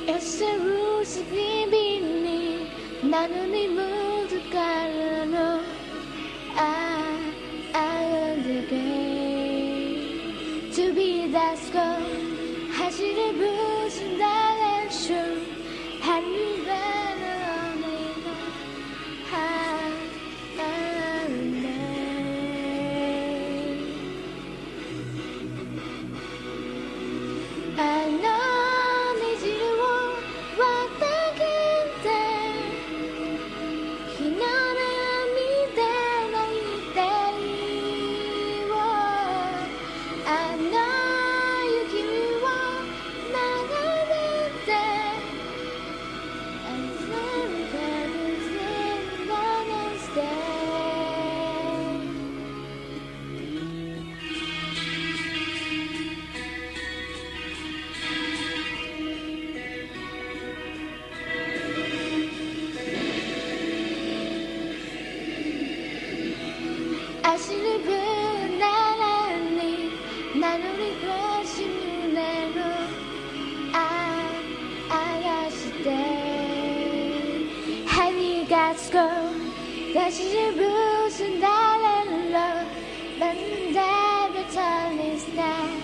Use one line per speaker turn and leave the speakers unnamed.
SR's 비비니 나는 이 모두 갈라로 I love the game To be that score 하지를 부순 direction Have you better on it I know 走る分ならに名乗り越し胸の愛して針がつこ出しぶすんだれろなんでべたりした